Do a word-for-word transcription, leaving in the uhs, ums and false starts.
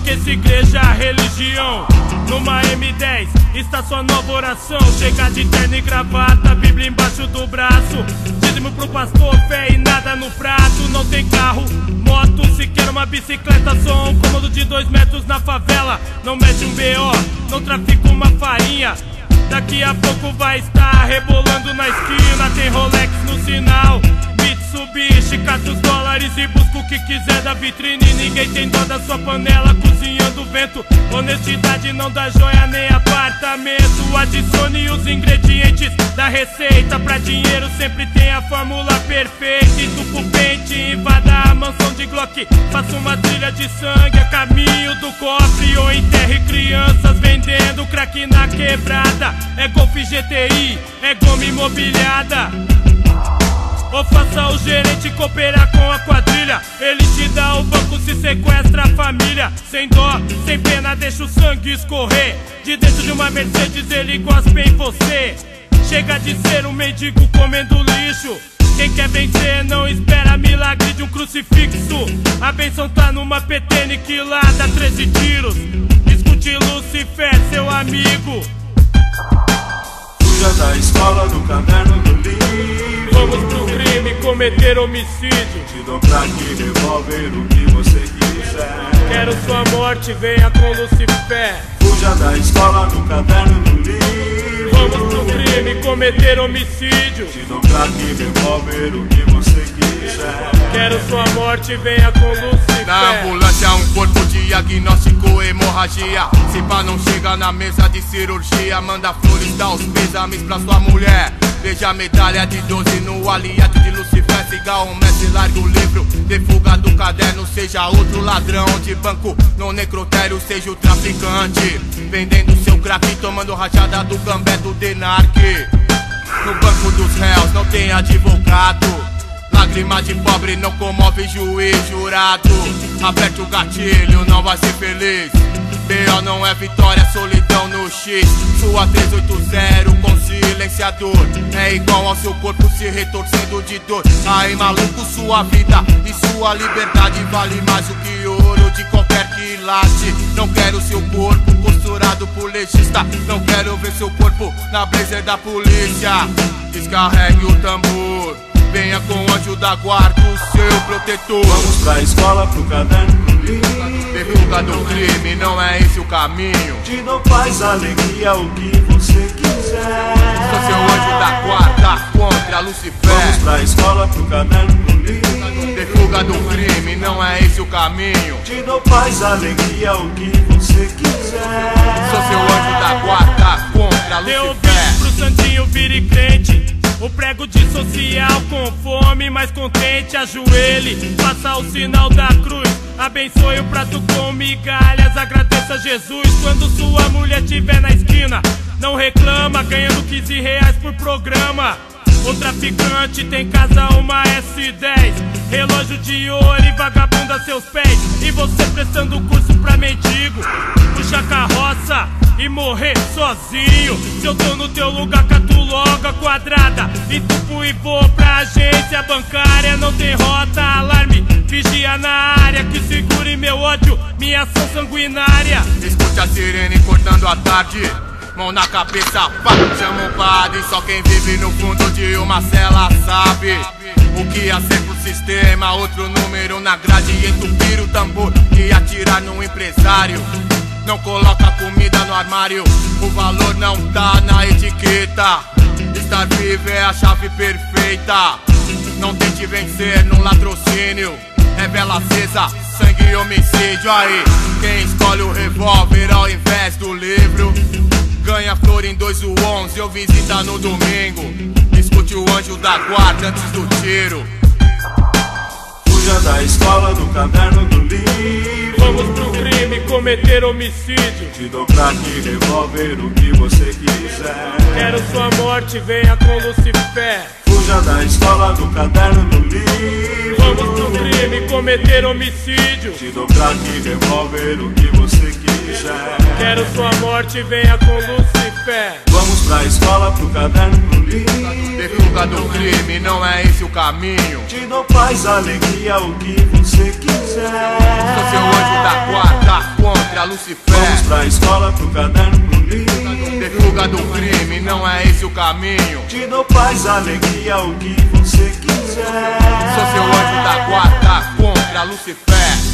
esqueça igreja, religião. Numa M dez, está sua nova oração. Chega de terno e gravata, Bíblia embaixo do braço. Dízimo pro pastor, fé e nada no prato. Não tem carro, moto, sequer uma bicicleta. Só um cômodo de dois metros na favela. Não mete um B O, não trafica uma farinha. Daqui a pouco vai estar rebolando na esquina. Tem Rolex no sinal, Mitsubishi, cata os dólares e busca o que quiser da vitrine. Ninguém tem dó da sua panela, cozinhando vento. Honestidade não dá joia nem apartamento. Adicione os ingredientes da receita. Pra dinheiro sempre tem a fórmula perfeita. Entupa o pente, invada a mansão de Glock. Faça uma trilha de sangue a caminho do cofre. Ou enterre crianças vendendo crack na quebrada. É Golf G T I, é goma imobiliada. Ou faça o gerente cooperar com a quadrilha. Ele te dá o banco se sequestra a família. Sem dó, sem pena, deixa o sangue escorrer. De dentro de uma Mercedes ele gospe em você. Chega de ser um mendigo comendo lixo. Quem quer vencer não espera milagre de um crucifixo. A benção tá numa P T aniquilada, treze tiros. Escute Lucifer, seu amigo. Fuja da escola, do caderno, do livro. Vamos pro crime, cometer homicídio. Te dou crack, revólver, o que você quiser. Quero sua morte, venha com Lucifer. Fuja da escola, do caderno, do livro. Vamos pro crime, cometer homicídio. Te dou crack, revólver, o que você quiser. Quero sua morte, venha com Lucifer. Na ambulância um corpo, diagnóstico, hemorragia. Se pá não chega na mesa de cirurgia, manda flores, dá os pêsames pra sua mulher. Veja a medalha de doze no aliado de Lucifer. Siga o mestre, larga o livro de fuga do caderno. Seja outro ladrão de banco no necrotério. Seja o traficante vendendo seu crack, tomando rachada do gambé do Denarque. No banco dos réus não tem advogado. Lágrima de pobre não comove juiz, jurado. Aperta o gatilho, não vai ser feliz. B O não é vitória, solidão no X. Sua trezentos e oitenta com silenciador. É igual ao seu corpo se retorcendo de dor. Aí maluco, sua vida e sua liberdade vale mais do que ouro de qualquer quilate. Não quero seu corpo costurado por legista. Não quero ver seu corpo na blazer da polícia. Descarregue o tambor, venha com o anjo da guarda, o seu protetor. Vamos pra escola, pro caderno, do livro. Fuga do crime, não é esse o caminho. Te dou paz, alegria, o que você quiser. Sou seu anjo da guarda contra Lucifer. Vamos pra escola, pro caderno, do livro. Fuga do crime, não é esse o caminho. Te dou paz, alegria, o que você quiser. Sou seu anjo da guarda contra Dê ouvido Lucifer. pro santinho, vire crente. O prego de social com fome, mas contente. Ajoelhe, faça o sinal da cruz. Abençoe o prato com migalhas. Agradeça a Jesus quando sua mulher estiver na esquina. Não reclama, ganhando quinze reais por programa. O traficante tem casa, uma S dez. Relógio de ouro e vagabundo a seus pés. E você prestando curso pra mendigo. Puxa a carroça e morrer sozinho. Se eu tô no teu lugar, cato logo a quadrada. Entupo e vou pra agência bancária. Não tem rota, alarme, vigia na área. Que segure meu ódio, minha ação sanguinária. Escute a sirene cortando a tarde. Mão na cabeça, pá, chama o padre. Só quem vive no fundo de uma cela sabe o que é ser pro sistema. Outro número na grade, entupir o tambor e atirar no empresário. Não coloca comida no armário, o valor não tá na etiqueta. Estar vivo é a chave perfeita. Não tente vencer no latrocínio. É vela acesa, sangue e homicídio. Aí, quem escolhe o revólver ao invés do livro ganha flor em dois o onze ou visita no domingo. Escute o anjo da guarda antes do tiro. Fuja da escola, do caderno, do livro. Vamos pro crime, cometer homicídio. Te dou crack, revólver, o que você quiser. Quero sua morte, venha com Lucifer. Fuja da escola, do caderno, do livro. Vamos pro crime, cometer homicídio. Te dou crack, revólver, o que você quiser. Quero sua morte, venha com Lucifer. Vamos pra escola, pro caderno, do livro. Fuga do crime, não é esse o caminho. Te dou paz, alegria, o que você quiser. Sou seu anjo da guarda contra Lucifer. Vamos pra escola, pro caderno, pro livro. Fuga do crime, não é esse o caminho. Te dou paz, alegria, o que você quiser. Sou seu anjo da guarda contra Lucifer.